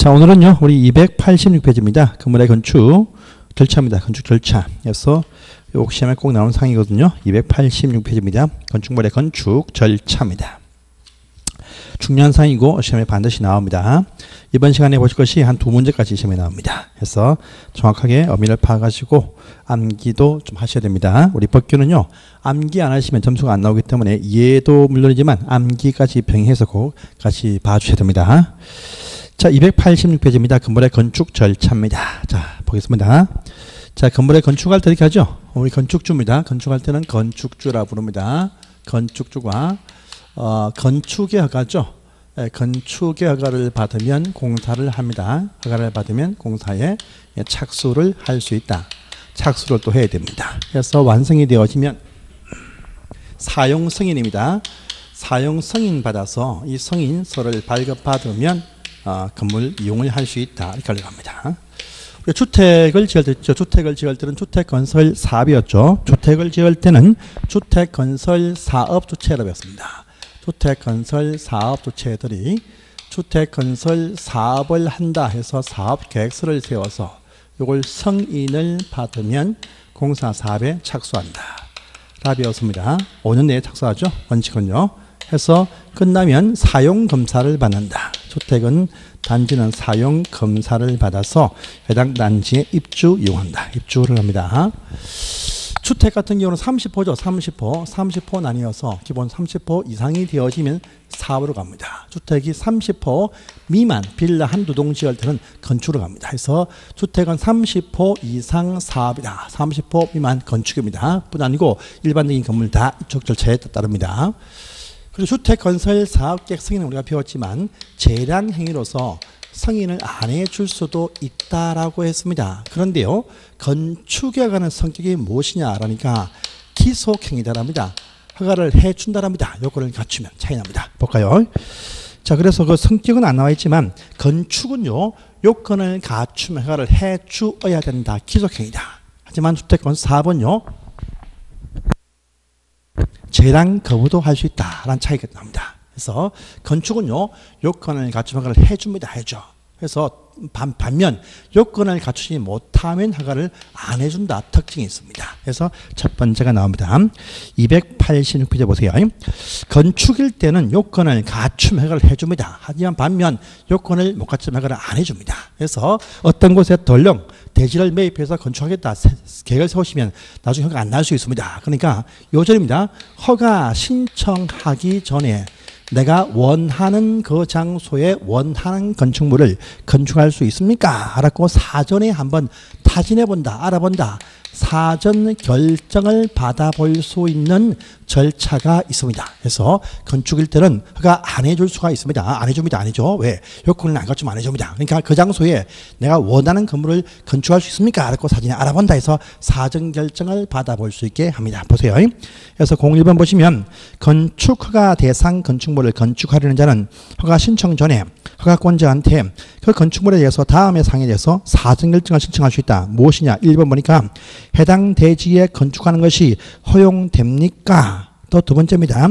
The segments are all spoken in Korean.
자, 오늘은요, 우리 286페이지입니다. 건물의 건축 절차입니다. 건축 절차. 그래서 요 시험에 꼭 나오는 상이거든요. 286페이지입니다. 건축물의 건축 절차입니다. 중요한 상이고 시험에 반드시 나옵니다. 이번 시간에 보실 것이 한 두 문제까지 시험에 나옵니다. 그래서 정확하게 의미를 파악하시고 암기도 좀 하셔야 됩니다. 우리 법규는요, 암기 안 하시면 점수가 안 나오기 때문에 이해도 물론이지만 암기까지 병행해서 꼭 같이 봐주셔야 됩니다. 자, 286페이지입니다. 건물의 건축 절차입니다. 자, 보겠습니다. 자, 건물의 건축할 때 이렇게 하죠. 우리 건축주입니다. 건축할 때는 건축주라 부릅니다. 건축주가 건축의 허가죠. 건축의 허가를 받으면 공사를 합니다. 허가를 받으면 공사에 착수를 할 수 있다. 착수를 또 해야 됩니다. 그래서 완성이 되어지면 사용 승인입니다. 사용 승인 받아서 이 승인서를 발급받으면 건물 이용을 할 수 있다. 이렇게 합니다. 주택을 지을 때 있죠. 주택을 지을 때는 주택건설 사업이었죠. 주택을 지을 때는 주택건설 사업주체라고 했습니다. 주택건설 사업주체들이 주택건설 사업을 한다 해서 사업계획서를 세워서 이걸 승인을 받으면 공사사업에 착수한다. 답이었습니다. 5년 내에 착수하죠. 원칙은요. 해서 끝나면 사용검사를 받는다. 주택은 단지는 사용검사를 받아서 해당 단지에 입주 이용한다. 입주를 합니다. 주택 같은 경우는 30호죠. 30호 나뉘어서 기본 30호 이상이 되어지면 사업으로 갑니다. 주택이 30호 미만 빌라 한두 동 지을 때는 건축으로 갑니다. 그래서 주택은 30호 이상 사업이다. 30호 미만 건축입니다. 뿐 아니고 일반적인 건물 다 이쪽 절차에 따릅니다. 그리고 주택건설 사업계획 승인은 우리가 배웠지만 재량 행위로서 승인을 안 해줄 수도 있다라고 했습니다. 그런데요, 건축에 관한 성격이 무엇이냐라니까 기속행위다랍니다. 허가를 해준다랍니다. 요건을 갖추면 차이 납니다. 볼까요? 자, 그래서 그 성격은 안 나와 있지만 건축은요, 요건을 갖추면 허가를 해주어야 된다. 기속행위다. 하지만 주택건 사업은요, 재량 거부도 할 수 있다라는 차이가 납니다. 그래서 건축은요, 요건을 갖추면 허가를 해줍니다. 해줘. 그래서 반면 요건을 갖추지 못하면 허가를 안 해준다. 특징이 있습니다. 그래서 첫 번째가 나옵니다. 286페이지 보세요. 건축일 때는 요건을 갖추면 허가를 해줍니다. 하지만 반면 요건을 못 갖추면 허가를 안 해줍니다. 그래서 어떤 곳에 덜렁 대지를 매입해서 건축하겠다 계획을 세우시면 나중에 허가 안 날 수 있습니다. 그러니까 요절입니다. 허가 신청하기 전에 내가 원하는 그 장소에 원하는 건축물을 건축할 수 있습니까? 라고 사전에 한번 타진해 본다, 알아본다. 사전 결정을 받아볼 수 있는 절차가 있습니다. 그래서 건축일 때는 허가 안 해줄 수가 있습니다. 안 해줍니다. 안 해줘. 왜? 요건을 안 갖추면 안 해줍니다. 그러니까 그 장소에 내가 원하는 건물을 건축할 수 있습니까? 라고 사전에 알아본다 해서 사전 결정을 받아볼 수 있게 합니다. 보세요. 그래서 01번 보시면 건축허가 대상 건축물을 건축하려는 자는 허가 신청 전에 허가권자한테 그 건축물에 대해서 다음의 상에 대해서 사전 결정을 신청할 수 있다. 무엇이냐? 1번 보니까 해당 대지에 건축하는 것이 허용됩니까? 또 두 번째입니다.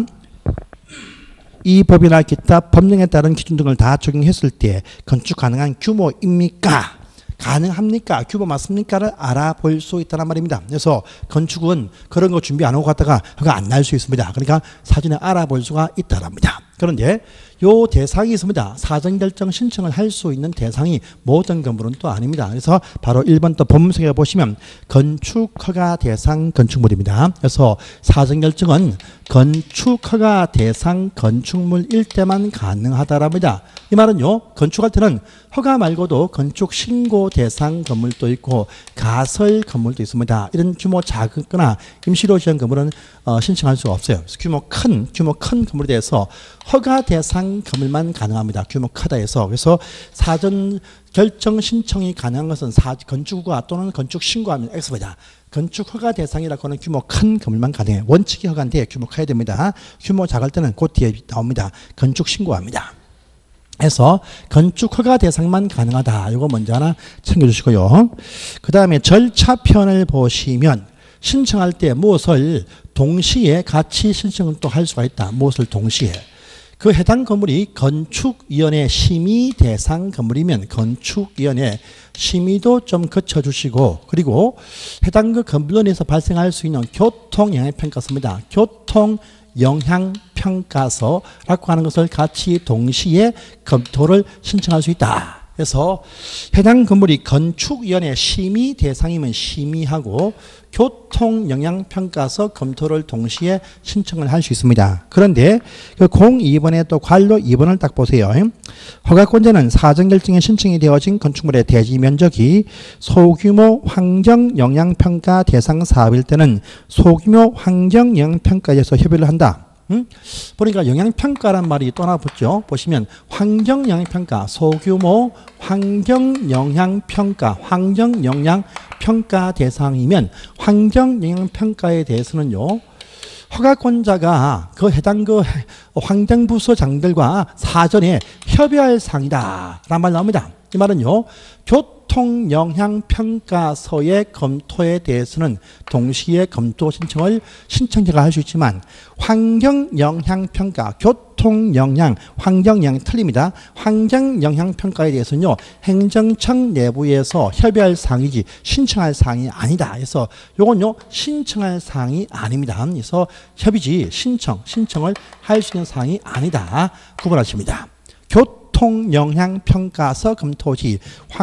이 법이나 기타 법령에 따른 기준 등을 다 적용했을 때 건축 가능한 규모입니까? 가능합니까? 규모 맞습니까를 알아볼 수 있다는 말입니다. 그래서 건축은 그런 거 준비 안 하고 갔다가 허가 안 날 수 있습니다. 그러니까 사전에 알아볼 수가 있다랍니다. 그런데 요 대상이 있습니다. 사전 결정 신청을 할 수 있는 대상이 모든 건물은 또 아닙니다. 그래서 바로 1번 또 법문석에 보시면 건축허가 대상 건축물입니다. 그래서 사전 결정은 건축허가 대상 건축물일 때만 가능하다랍니다. 이 말은요, 건축할 때는 허가 말고도 건축 신고 대상 건물도 있고 가설 건물도 있습니다. 이런 규모 작거나 임시로 지은 건물은 신청할 수가 없어요. 규모 큰 건물에 대해서 허가 대상 건물만 가능합니다. 규모 크다 해서. 그래서 사전 결정 신청이 가능한 것은 건축허가 또는 건축 신고하면 X입니다. 건축 허가 대상이라고 하는 규모 큰 건물만 가능해요. 원칙이 허가인데 규모 커야 됩니다. 규모 작을 때는 그 뒤에 나옵니다. 건축 신고합니다. 해서 건축 허가 대상만 가능하다. 이거 먼저 하나 챙겨주시고요. 그 다음에 절차편을 보시면 신청할 때 무엇을 동시에 같이 신청을 또 할 수가 있다. 무엇을 동시에. 그 해당 건물이 건축위원회 심의 대상 건물이면 건축위원회 심의도 좀 거쳐주시고, 그리고 해당 그 건물로 인해서 발생할 수 있는 교통영향평가서입니다. 교통영향평가서라고 하는 것을 같이 동시에 검토를 신청할 수 있다. 그래서 해당 건물이 건축위원회 심의 대상이면 심의하고 교통영향평가서 검토를 동시에 신청을 할 수 있습니다. 그런데 그 02번에 또 관로 2번을 딱 보세요. 허가권자는 사전결정에 신청이 되어진 건축물의 대지 면적이 소규모 환경영향평가 대상 사업일 때는 소규모 환경영향평가에서 협의를 한다. 보니까 영향평가란 말이 또 하나 붙죠. 보시면 환경영향평가, 소규모 환경영향평가, 환경영향평가 대상이면 환경영향평가에 대해서는요, 허가권자가 그 해당 그 환경부서장들과 사전에 협의할 사항이다 라는 말 나옵니다. 이 말은요, 교통영향평가서의 검토에 대해서는 동시에 검토 신청을 신청자가 할 수 있지만 환경영향평가, 교통영향, 환경영향 틀립니다. 환경영향평가에 대해서는요, 행정청 내부에서 협의할 사항이지 신청할 사항이 아니다. 그래서 요건요, 신청할 사항이 아닙니다. 그래서 협의지 신청을 할 수 있는 사항이 아니다. 구분하십니다. 교통영향평가서 검토시,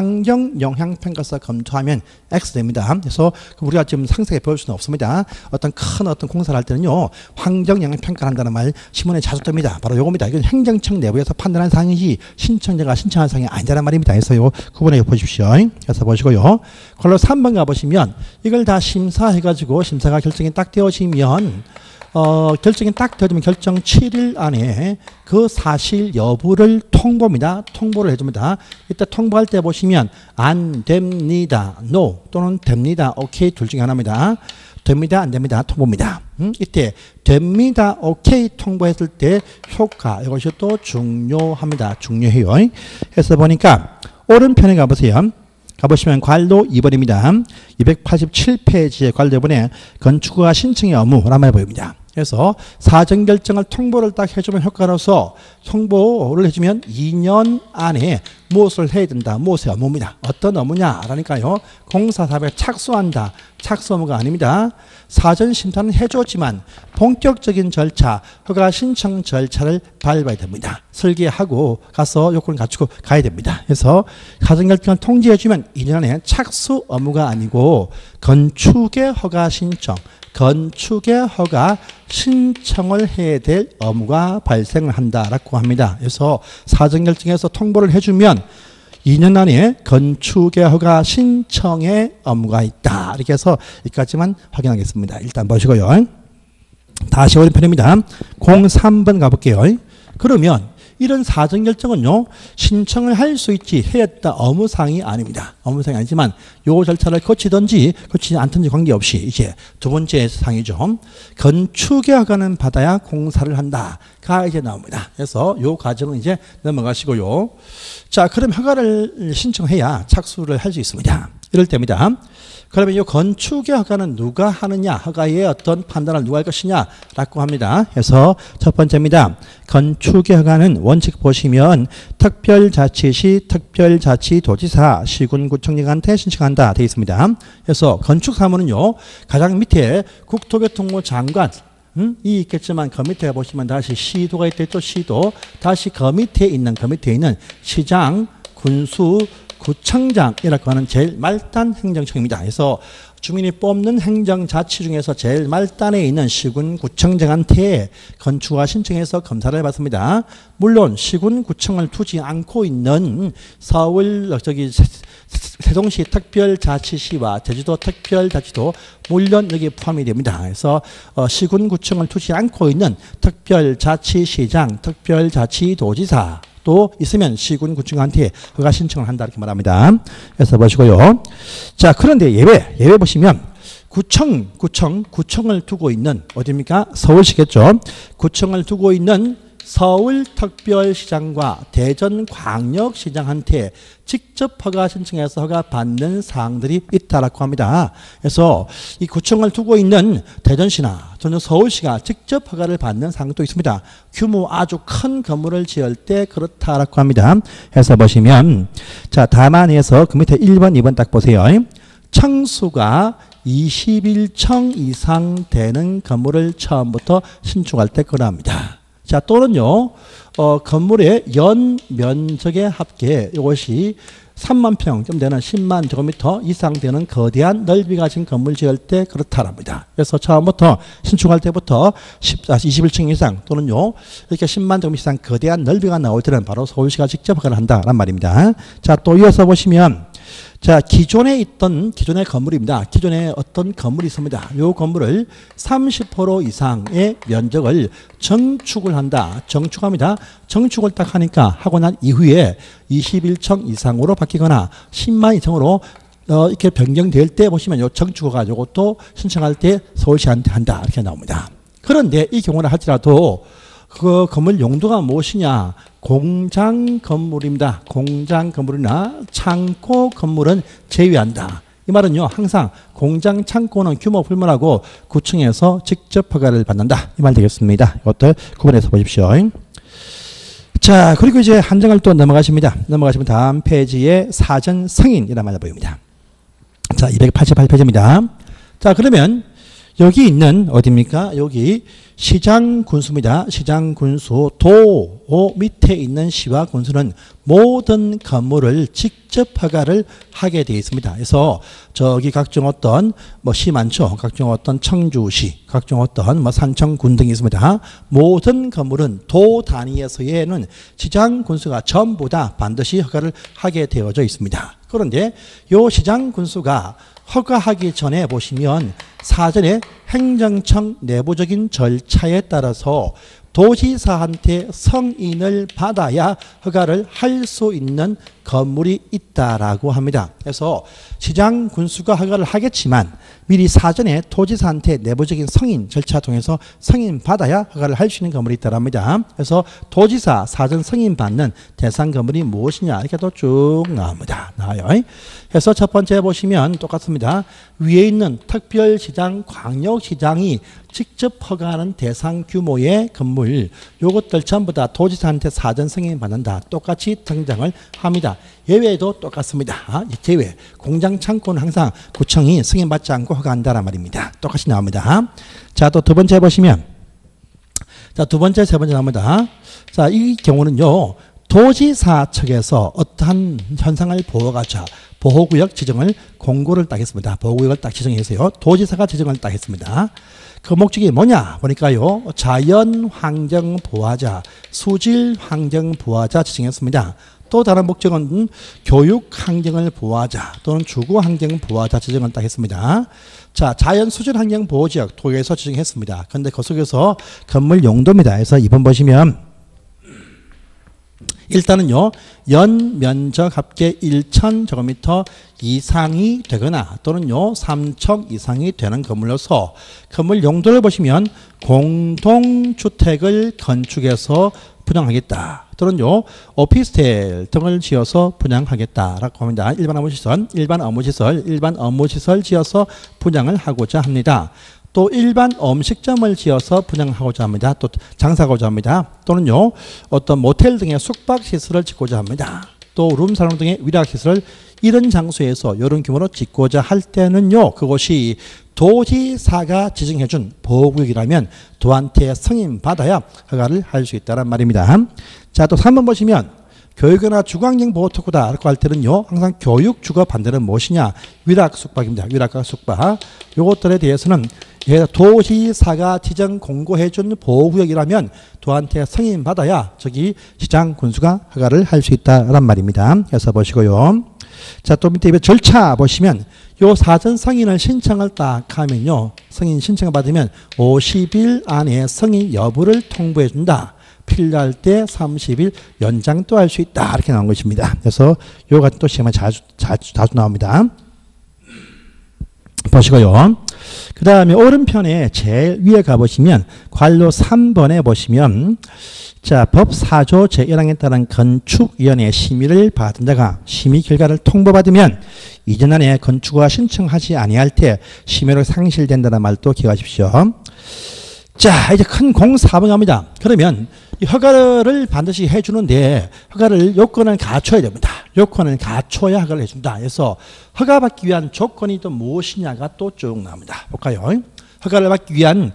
환경영향평가서 검토하면 X 됩니다. 그래서 우리가 지금 상세하게 배울 수는 없습니다. 어떤 공사를 할 때는요, 환경영향평가를 한다는 말 신문에 자주 뜹니다. 바로 요겁니다. 이건 행정청 내부에서 판단한 사항이지 신청자가 신청한 사항이 아니라는 말입니다. 그래서 요 구분해 보십시오. 그래서 보시고요. 걸로 3번 가보시면 이걸 다 심사해가지고 심사가 결정이 딱 되어지면 결정이 딱 되어지면 결정 7일 안에 그 사실 여부를 통보입니다. 통보를 해줍니다. 이때 통보할 때 보시면 안 됩니다, no 또는 됩니다, 오케이 둘 중에 하나입니다. 됩니다, 안 됩니다, 통보입니다. 이때 됩니다, 오케이 통보했을 때 효과, 이것이 또 중요합니다. 중요해요. 그래서 보니까 오른편에 가보세요. 가보시면 관로 2번입니다. 287페이지의 관로 2번에 건축허가 신청의 의무라는 말이 보입니다. 그래서 사전결정을 통보를 딱 해주면 효과로서 통보를 해주면 2년 안에 무엇을 해야 된다. 무엇의 의무입니다. 어떤 의무냐라니까요. 공사사업에 착수한다. 착수 의무가 아닙니다. 사전심사는 해줬지만 본격적인 절차, 허가 신청 절차를 밟아야 됩니다. 설계하고 가서 요건을 갖추고 가야 됩니다. 그래서 사전결정을 통지해주면 2년 안에 착수 의무가 아니고 건축의 허가 신청, 건축의 허가 신청을 해야 될 의무가 발생을 한다라고 합니다. 그래서 사전결정에서 통보를 해주면 2년 안에 건축의 허가 신청의 의무가 있다. 이렇게 해서 여기까지만 확인하겠습니다. 일단 보시고요. 다시 오른편입니다. 03번 가볼게요. 그러면 이런 사전결정은요, 신청을 할 수 있지 해야 했다 의무사항이 아닙니다. 의무사항이 아니지만 요 절차를 거치든지 거치지 않든지 관계없이 이제 두 번째 사항이죠. 건축의 허가는 받아야 공사를 한다가 이제 나옵니다. 그래서 요 과정은 이제 넘어가시고요. 자, 그럼 허가를 신청해야 착수를 할 수 있습니다. 이럴 때입니다. 그러면 이 건축의 허가는 누가 하느냐, 허가의 어떤 판단을 누가 할 것이냐라고 합니다. 그래서 첫 번째입니다. 건축의 허가는 원칙 보시면 특별자치시, 특별자치도지사, 시군구청장한테 신청한다 되어 있습니다. 그래서 건축사무는요, 가장 밑에 국토교통부 장관 이 있겠지만 그 밑에 보시면 다시 시도가 있겠죠. 시도, 다시 그 밑에 있는 시장, 군수, 구청장이라고 하는 제일 말단 행정청입니다. 그래서 주민이 뽑는 행정자치 중에서 제일 말단에 있는 시군구청장한테 건축허가 신청해서 검사를 해봤습니다. 물론 시군구청을 두지 않고 있는 서울 세종시 특별자치시와 제주도 특별자치도 물론 여기에 포함이 됩니다. 그래서 시군구청을 두지 않고 있는 특별자치시장, 특별자치도지사 또 있으면 시군구청한테 허가 신청을 한다 이렇게 말합니다. 그래서 보시고요. 자, 그런데 예외 보시면 구청을 두고 있는 어디입니까? 서울시겠죠. 구청을 두고 있는 서울특별시장과 대전광역시장한테 직접 허가 신청해서 허가 받는 사항들이 있다라고 합니다. 그래서 이 구청을 두고 있는 대전시나 또는 서울시가 직접 허가를 받는 사항도 있습니다. 규모 아주 큰 건물을 지을 때 그렇다라고 합니다. 해서 보시면 자 다만에서 그 밑에 1번, 2번 딱 보세요. 층수가 21층 이상 되는 건물을 처음부터 신축할 때 그러합니다. 자 또는요 건물의 연 면적의 합계 이것이 3만 평 되는 10만 제곱미터 이상 되는 거대한 넓이 가진 건물 지을 때 그렇다랍니다. 그래서 처음부터 신축할 때부터 21층 이상 또는요 이렇게 10만 제곱미터 이상 거대한 넓이가 나올 때는 바로 서울시가 직접 허가를 한다란 말입니다. 자 또 이어서 보시면 자 기존에 있던 기존의 건물입니다. 기존에 어떤 건물이 있습니다. 이 건물을 30% 이상의 면적을 정축을 한다. 정축합니다. 정축을 딱 하니까 하고 난 이후에 21층 이상으로 바뀌거나 10만 이상으로 이렇게 변경될 때 보시면 요 정축을 가지고 또 신청할 때 서울시한테 한다 이렇게 나옵니다. 그런데 이 경우를 하더라도 그 건물 용도가 무엇이냐? 공장 건물입니다. 공장 건물이나 창고 건물은 제외한다. 이 말은요, 항상 공장 창고는 규모 불문하고 구청에서 직접 허가를 받는다. 이 말 되겠습니다. 이것들 구분해서 보십시오. 자, 그리고 이제 한 장을 또 넘어가십니다. 넘어가시면 다음 페이지에 사전 승인이란 말이 보입니다. 자, 288페이지입니다. 자, 그러면 여기 있는 어디입니까? 여기 시장 군수입니다. 시장 군수 도 밑에 있는 시와 군수는 모든 건물을 직접 허가를 하게 되어 있습니다. 그래서 저기 각종 어떤 뭐 시 많죠. 각종 어떤 청주시, 각종 어떤 뭐 산청군 등이 있습니다. 모든 건물은 도 단위에서에는 시장 군수가 전부 다 반드시 허가를 하게 되어져 있습니다. 그런데 요 시장 군수가 허가하기 전에 보시면 사전에 행정청 내부적인 절차에 따라서 도지사한테 성인을 받아야 허가를 할 수 있는 건물이 있다라고 합니다. 그래서 시장 군수가 허가를 하겠지만 미리 사전에 도지사한테 내부적인 승인 절차 통해서 승인 받아야 허가를 할 수 있는 건물이 있다랍니다. 그래서 도지사 사전 승인 받는 대상 건물이 무엇이냐 이렇게 또 쭉 나옵니다. 나와요. 그래서 첫 번째 보시면 똑같습니다. 위에 있는 특별시장, 광역시장이 직접 허가하는 대상 규모의 건물 요것들 전부 다 도지사한테 사전 승인 받는다. 똑같이 등장을 합니다. 예외도 똑같습니다. 제외. 공장 창고는 항상 구청이 승인받지 않고 허가한다란 말입니다. 똑같이 나옵니다. 자, 또 두 번째 보시면 자, 두 번째, 세 번째 나옵니다. 자, 이 경우는요. 도지사 측에서 어떠한 현상을 보호하자 보호구역 지정을 공고를 딱 했습니다. 보호구역을 딱 지정했어요. 도지사가 지정을 딱 했습니다. 그 목적이 뭐냐 보니까요. 자연환경보호자, 수질환경보호자 지정했습니다. 또 다른 목적은 교육환경을 보호하자 또는 주거환경보호자 지정을 딱 했습니다. 자, 자연수질환경보호지역 도에서 지정했습니다. 그런데 그 속에서 건물 용도입니다. 그래서 2번 보시면 일단은요, 연 면적 합계 1,000제곱미터 이상이 되거나 또는요, 3층 이상이 되는 건물로서 건물 용도를 보시면 공동주택을 건축해서 분양하겠다. 또는요, 오피스텔 등을 지어서 분양하겠다라고 합니다. 일반 업무시설 지어서 분양을 하고자 합니다. 또 일반 음식점을 지어서 분양하고자 합니다. 또 장사하고자 합니다. 또는요 어떤 모텔 등의 숙박시설을 짓고자 합니다. 또 룸사롱 등의 위락시설을 이런 장소에서 이런 규모로 짓고자 할 때는요 그것이 도지사가 지정해준 보호구역이라면 도한테 승인받아야 허가를 할 수 있다는 말입니다. 자, 또 3번 보시면 교육이나 주거환경보호특구다 라고 할 때는요 항상 교육 주거 반대는 무엇이냐 위락숙박입니다. 위락과 숙박 요것들에 대해서는 도지사가 지정 공고해준 보호구역이라면 도한테 승인받아야 저기 시장 군수가 허가를 할 수 있다란 말입니다. 그래서 보시고요. 자, 또 밑에 절차 보시면 요 사전 승인을 신청을 딱 하면요 승인 신청을 받으면 50일 안에 승인 여부를 통보해 준다. 필요할 때 30일 연장도 할 수 있다. 이렇게 나온 것입니다. 그래서 요 같은 또 시험에 자주 나옵니다. 보시고요. 그 다음에 오른편에 제일 위에 가보시면 관로 3번에 보시면 자, 법 4조 제1항에 따른 건축위원회 심의를 받은 자가 심의 결과를 통보받으면 이전 안에 건축허가 신청하지 아니할 때 심의로 상실된다는 말도 기억하십시오. 자, 이제 큰 공사번 갑니다. 그러면 이 허가를 반드시 해주는데 허가를 요건을 갖춰야 됩니다. 요건을 갖춰야 허가를 해준다. 그래서 허가받기 위한 조건이 또 무엇이냐가 또 쭉 나옵니다. 볼까요? 허가를 받기 위한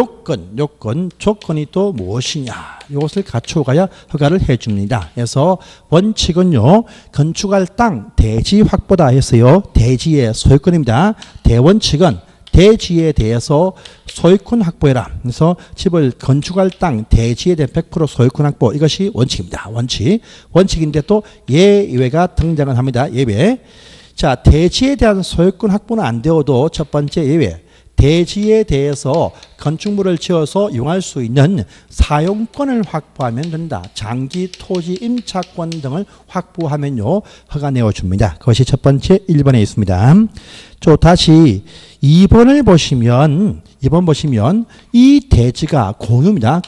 조건이 또 무엇이냐. 이것을 갖추어 가야 허가를 해줍니다. 그래서 원칙은요, 건축할 땅 대지 확보다 했어요. 대지의 소유권입니다. 대원칙은 대지에 대해서 소유권 확보해라. 그래서 집을 건축할 땅 대지에 대한 100% 소유권 확보, 이것이 원칙입니다. 원칙인데 또 예외가 등장을 합니다. 예외. 자, 대지에 대한 소유권 확보는 안 되어도 첫 번째 예외. 대지에 대해서 건축물을 지어서 이용할 수 있는 사용권을 확보하면 된다. 장기, 토지, 임차권 등을 확보하면요, 허가 내어줍니다. 그것이 첫 번째 1번에 있습니다. 또 다시 2번 보시면 이 대지가 공유입니다.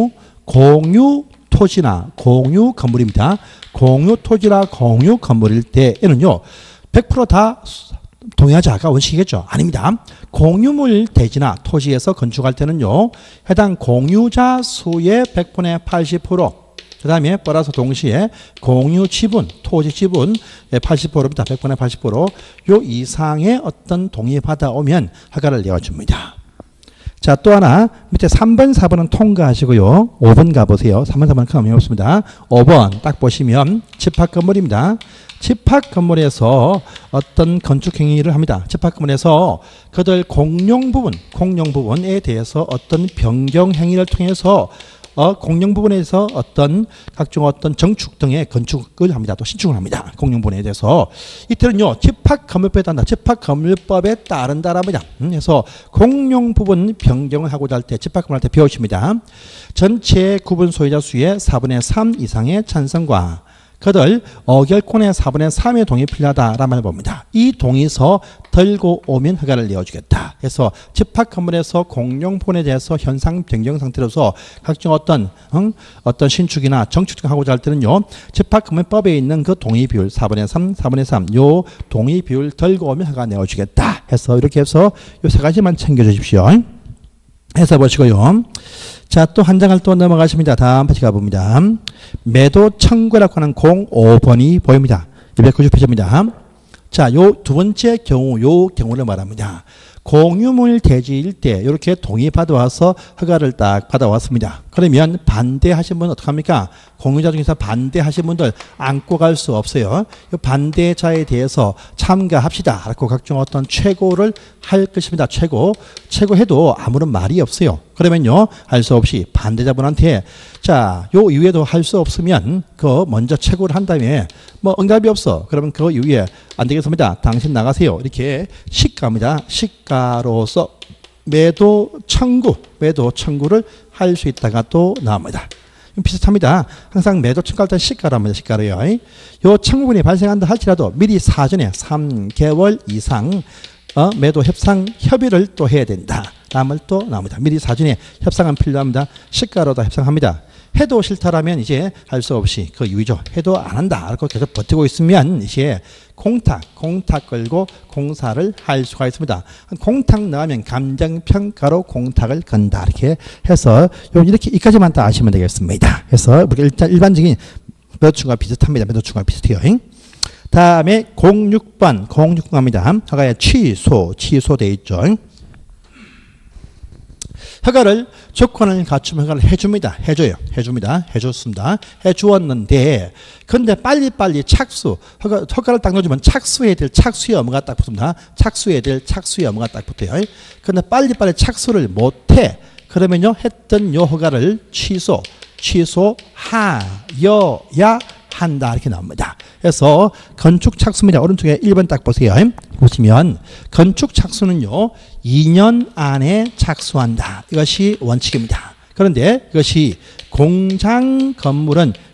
공유 토지나 공유 건물입니다. 공유 토지나 공유 건물일 때에는요, 100% 다 동의하자가 원칙이겠죠? 아닙니다. 공유물 대지나 토지에서 건축할 때는요, 해당 공유자 수의 100분의 80%, 그 다음에 플러스 동시에 공유 지분, 토지 지분 80%입니다. 100분의 80%. 요 이상의 어떤 동의 받아오면 허가를 내어줍니다. 자, 또 하나, 밑에 3번, 4번은 통과하시고요. 5번 가보세요. 3번, 4번은 큰 의미 없습니다. 5번 딱 보시면 집합 건물입니다. 집합 건물에서 어떤 건축 행위를 합니다. 집합 건물에서 그들 공용 부분에 대해서 어떤 변경 행위를 통해서 공용 부분에서 각종 정축 등의 건축을 합니다. 또 신축을 합니다. 공용 부분에 대해서. 이때는요, 집합 건물법에 따른다. 집합 건물법에 따른다랍니다. 그래서 공용 부분 변경을 하고자 할 때, 집합 건물할 때 배우십니다. 전체 구분 소유자 수의 4분의 3 이상의 찬성과 그들 어결권의 4분의 3의 동의 필요하다라는 말을 봅니다. 이 동의서 들고 오면 허가를 내어주겠다. 그래서 집합 건물에서 공용 부분에 대해서 현상 변경 상태로서 각종 어떤 신축이나 정축 등 하고자 할 때는요, 집합 건물법에 있는 그 동의 비율 4분의 3, 4분의 3, 요 동의 비율 들고 오면 허가 내어주겠다. 해서 이렇게 해서 요 세 가지만 챙겨주십시오. 해서 보시고요. 자, 또 한 장을 또 넘어가십니다. 다음 페이지 가봅니다. 매도 청구라고 하는 05번이 보입니다. 290페이지입니다. 자, 요 두 번째 경우, 요 경우를 말합니다. 공유물 대지일 때 이렇게 동의 받아와서 허가를 딱 받아왔습니다. 그러면 반대하신 분은 어떡합니까? 공유자 중에서 반대하신 분들 안고 갈 수 없어요. 이 반대자에 대해서 참가합시다. 라고 각종 어떤 최고를 할 것입니다. 최고해도 아무런 말이 없어요. 그러면요, 할 수 없이 반대자분한테 자, 요 이후에도 할 수 없으면 그 먼저 최고를 한 다음에 뭐 응답이 없어. 그러면 그 이후에 안 되겠습니다. 당신 나가세요. 이렇게 시가입니다. 시가로서 매도 청구를 할 수 있다가 또 나옵니다. 비슷합니다. 항상 매도 청구할 때 시가랍니다. 시가로요. 요 청구분이 발생한다 할지라도 미리 사전에 3개월 이상 매도 협상 협의를 또 해야 된다. 남을 또 나옵니다. 미리 사전에 협상은 필요합니다. 시가로도 협상합니다. 해도 싫다라면 이제 할 수 없이 그 이유죠. 해도 안 한다. 이렇게 계속 버티고 있으면 이제 공탁 걸고 공사를 할 수가 있습니다. 공탁 나오면 감정평가로 공탁을 건다. 이렇게 해서 이렇게 이까지만 다 아시면 되겠습니다. 그래서 일단 일반적인 매도청구가 비슷합니다. 매도청구가 비슷해요. 다음에 06번 갑니다. 허가의 취소되어 있죠. 허가를 조건을 갖추면 허가를 해줬습니다. 해주었는데 근데 빨리 허가를 딱 넣어주면 착수해야 될 착수의 의무가 딱 붙습니다. 착수해야 될 착수의 의무가 딱 붙어요. 근데 빨리 착수를 못해. 그러면요, 했던 요 허가를 취소하여야 한다. 이렇게 나옵니다. 그래서 건축 착수입니다. 오른쪽에 1번 딱 보세요. 보시면 건축 착수는요, 2년 안에 착수한다. 이것이 원칙입니다. 그런데 이것이 공장 건물은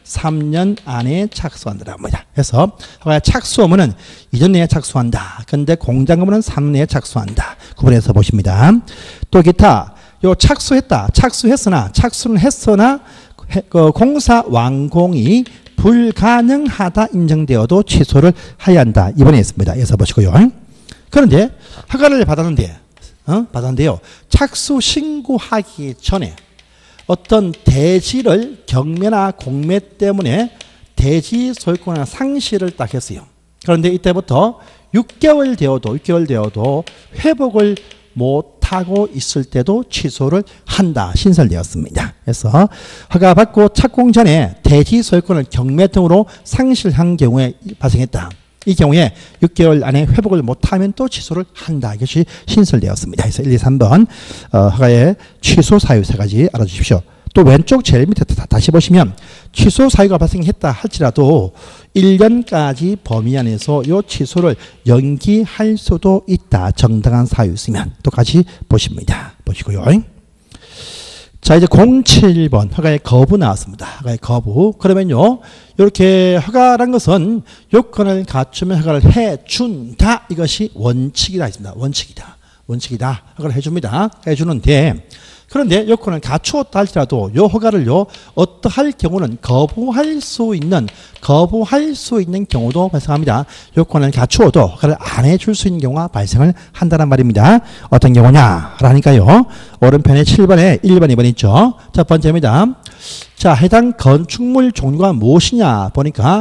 3년 안에 착수한다고 합니다. 그래서 허가의 착수 의무는 2년 내에 착수한다. 근데 공장 의무는 3년 내에 착수한다. 구분해서 보십니다. 또 기타 요 착수했다. 착수는 했으나 공사 완공이 불가능하다 인정되어도 취소를 해야 한다. 이번에 있습니다. 그래서 보시고요. 그런데 허가를 받았는데요. 착수 신고하기 전에 어떤 대지를 경매나 공매 때문에 대지 소유권의 상실을 딱 했어요. 그런데 이때부터 6개월 되어도 회복을 못하고 있을 때도 취소를 한다. 신설되었습니다. 그래서 허가받고 착공 전에 대지 소유권을 경매 등으로 상실한 경우에 발생했다. 이 경우에 6개월 안에 회복을 못하면 또 취소를 한다. 이것이 신설되었습니다. 그래서 1, 2, 3번 허가의 취소 사유 세 가지 알아주십시오. 또 왼쪽 제일 밑에 다시 보시면 취소 사유가 발생했다 할지라도 1년까지 범위 안에서 이 취소를 연기할 수도 있다. 정당한 사유 있으면 똑같이 보십니다. 보시고요. 자, 이제 07번 허가의 거부 나왔습니다. 허가의 거부. 그러면요, 이렇게 허가란 것은 요건을 갖추면 허가를 해준다. 이것이 원칙이다. 있습니다. 원칙이다. 허가를 해줍니다. 해주는데, 그런데 요건을 갖추었다 할지라도 요 허가를요, 어떠할 경우는 거부할 수 있는 경우도 발생합니다. 요건을 갖추어도 허가를 안 해줄 수 있는 경우가 발생을 한다는 말입니다. 어떤 경우냐? 라니까요. 오른편에 7번에 1번, 2번 있죠. 첫 번째입니다. 자, 해당 건축물 종류가 무엇이냐? 보니까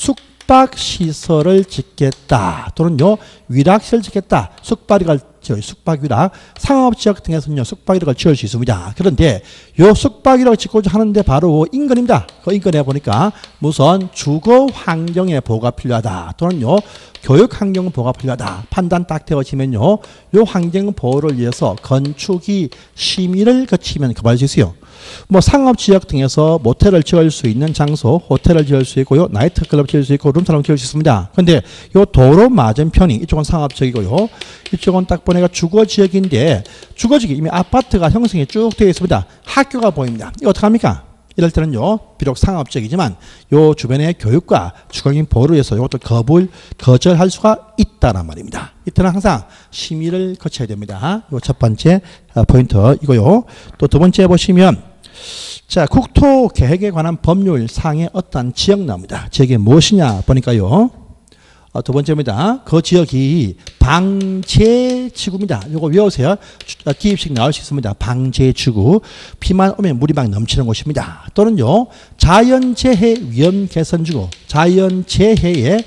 숙박시설을 짓겠다. 또는요, 위락시설을 짓겠다. 숙박위락, 상업지역 등에서는요, 숙박위락을 지을 수 있습니다. 그런데 요 숙박위락을 짓고자 하는데 바로 인근입니다. 그 인근에 보니까 무슨 주거 환경의 보호가 필요하다. 또는요, 교육 환경 보호가 필요하다. 판단 딱 되어지면요, 요 환경 보호를 위해서 건축이 심의를 거치면 거부할 수 있어요. 뭐 상업지역 등에서 모텔을 지을 수 있는 장소, 호텔을 지을 수 있고요, 나이트클럽 지을 수 있고, 룸사롱 지을 수 있습니다. 근데 요 도로 맞은편이 이쪽은 상업지역이고요, 이쪽은 딱 보니까 주거지역인데 주거지역이 이미 아파트가 형성이 쭉 되어 있습니다. 학교가 보입니다. 이거 어떡합니까? 이럴 때는요, 비록 상업적이지만 요 주변의 교육과 주거인 보호를 위해서 이것도 거절할 수가 있다란 말입니다. 이때는 항상 심의를 거쳐야 됩니다. 요 첫 번째 포인트 이거요. 또 두 번째 보시면, 자, 국토 계획에 관한 법률 상의 어떤 지역 나옵니다. 지역이 무엇이냐 보니까요, 두 번째입니다. 그 지역이 방제지구입니다. 이거 외우세요. 기입식 나올 수 있습니다. 방제지구. 비만 오면 물이 막 넘치는 곳입니다. 또는요, 자연재해 위험 개선지구. 자연재해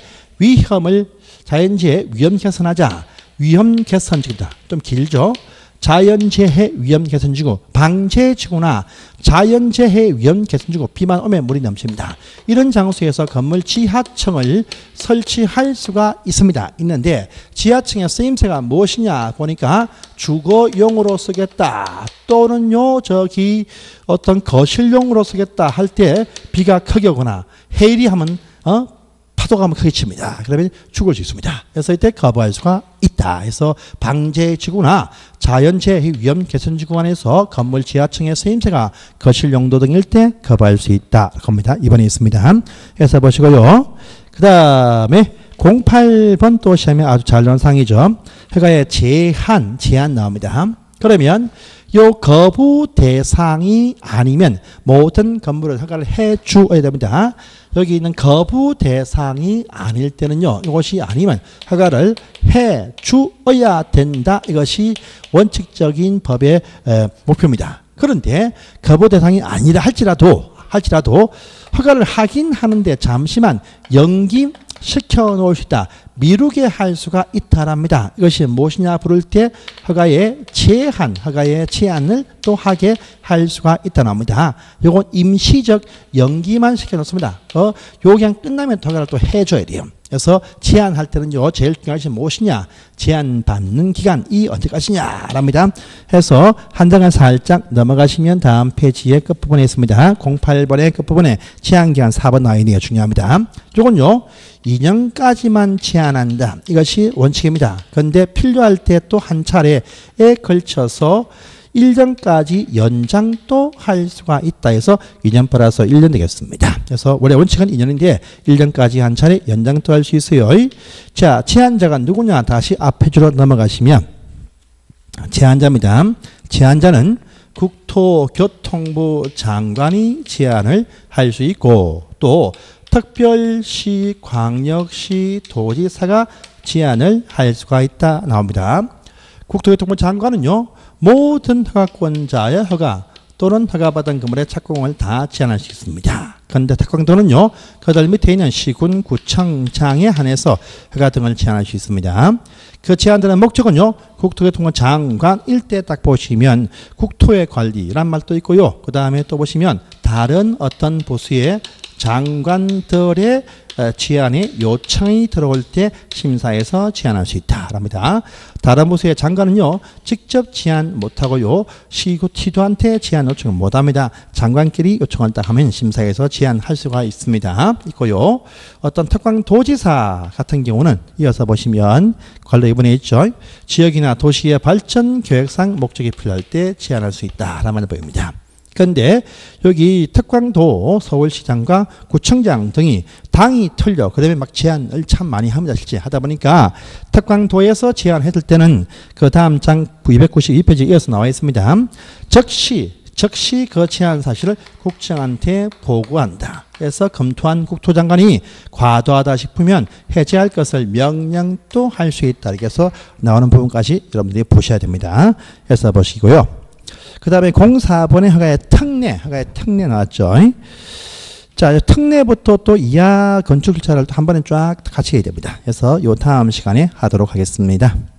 위험 개선하자. 위험 개선지구입니다. 좀 길죠? 자연재해 위험 개선지구, 방제지구나 자연재해 위험 개선지구, 비만 오면 물이 넘칩니다. 이런 장소에서 건물 지하층을 설치할 수가 있는데 지하층의 쓰임새가 무엇이냐 보니까 주거용으로 쓰겠다, 또는요 저기 어떤 거실용으로 쓰겠다 할 때 비가 크게 오거나 해일이 하면 파도가 한번 크게 칩니다. 그러면 죽을 수 있습니다. 그래서 이때 거부할 수가 있다. 그래서 방제지구나 자연재해 위험 개선지구 안에서 건물 지하층의 쓰임새가 거실 용도 등일 때 거부할 수 있다. 겁니다. 이번에 있습니다. 그래서 보시고요. 그 다음에 08번 또 시험에 아주 잘 나온 상이죠. 허가의 제한 나옵니다. 그러면 요 거부 대상이 아니면 모든 건물을 허가를 해 주어야 됩니다. 여기 있는 거부 대상이 아닐 때는요, 이것이 아니면 허가를 해 주어야 된다. 이것이 원칙적인 법의 목표입니다. 그런데 거부 대상이 아니라 할지라도 허가를 하긴 하는데 잠시만 연기시켜 놓을 수 있다. 미루게 할 수가 있다랍니다. 이것이 무엇이냐 부를 때 허가의 제한을 또 하게 할 수가 있다는 겁니다. 이건 임시적 연기만 시켜놓습니다. 요 그냥 끝나면 허가를 또 해줘야 돼요. 그래서 제한할 때는요, 제일 중요한 것이 무엇이냐, 제한받는 기간이 언제까지냐랍니다. 해서 한 장을 살짝 넘어가시면 다음 페이지의 끝부분에 있습니다. 08번의 끝부분에 제한기간 4번 나와 있는 게 중요합니다. 이건요 2년까지만 제한한다. 이것이 원칙입니다. 그런데 필요할 때 또 한 차례에 걸쳐서 1년까지 연장도 할 수가 있다 해서 2년 플러스 1년 되겠습니다. 그래서 원래 원칙은 2년인데 1년까지 한 차례 연장도 할 수 있어요. 자, 제한자가 누구냐? 다시 앞에 줄로 넘어가시면 제한자입니다. 제한자는 국토교통부 장관이 제한을 할 수 있고 또 특별시, 광역시, 도지사가 제한을 할 수가 있다 나옵니다. 국토교통부 장관은요, 모든 허가권자의 허가 또는 허가받은 건물의 착공을 다 제한할 수 있습니다. 그런데 특광도는요, 그들 밑에 있는 시군, 구청장에 한해서 허가 등을 제한할 수 있습니다. 그 제한되는 목적은요, 국토교통부 장관 일대 딱 보시면 국토의 관리란 말도 있고요. 그 다음에 또 보시면 다른 어떤 부수의 장관들의 제한이 요청이 들어올 때 심사에서 제한할 수 있다랍니다. 다른 부서의 장관은요, 직접 제한 못하고요, 시도한테 제한 요청을 못합니다. 장관끼리 요청을 딱 하면 심사에서 제한할 수가 있고요. 어떤 특광도지사 같은 경우는 이어서 보시면 관로 2번에 있죠. 지역이나 도시의 발전 계획상 목적이 필요할 때 제한할 수 있다라는 말을 보입니다. 그런데 여기 특광도 서울시장과 구청장 등이 당이 틀려 그 다음에 막 제안을 참 많이 합니다. 실제 하다 보니까 특광도에서 제안했을 때는 그 다음 장 292페이지에 이어서 나와 있습니다. 즉시 그 제안 사실을 국정한테 보고한다. 그래서 검토한 국토장관이 과도하다 싶으면 해제할 것을 명령도 할 수 있다. 이렇게 해서 나오는 부분까지 여러분들이 보셔야 됩니다. 해서 보시고요. 그 다음에 04번의 허가의 특례 나왔죠. 자, 특례부터 또 이하 건축 절차를 한 번에 쫙 같이 해야 됩니다. 그래서 요 다음 시간에 하도록 하겠습니다.